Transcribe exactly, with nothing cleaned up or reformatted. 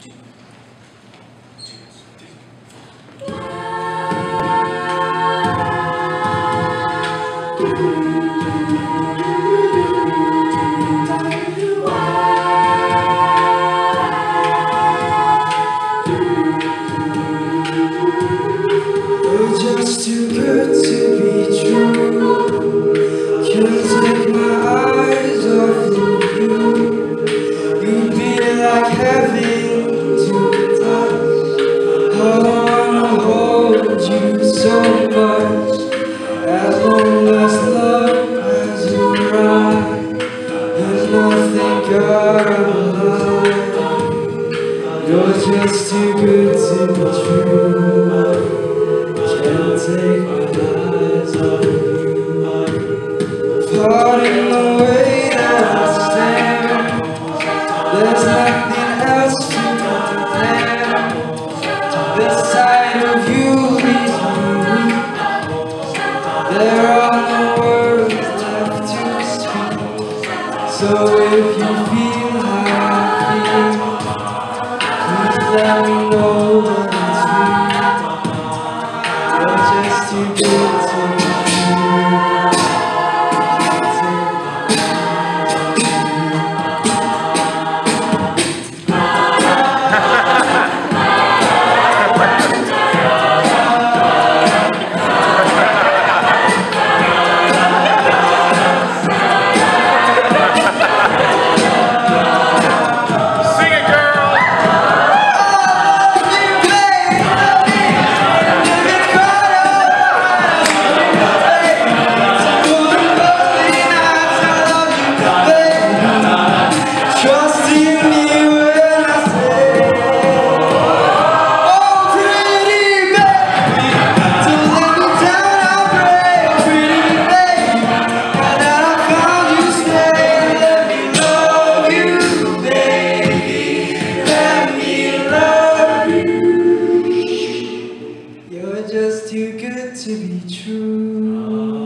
Just too good to be true. Can't take my eyes off of you. You'd be like heaven to touch. I wanna hold you so much. As long as love has arrived, there's nothing God alive. You're just too good to be true. Can't take my eyes off you. Pardon the way that I stare. There's nothing else to compare. This side of you leaves me weak. There are no words left to speak. So if you feel how I feel, please let me know that it's real. You're just too good to be just too good to be true.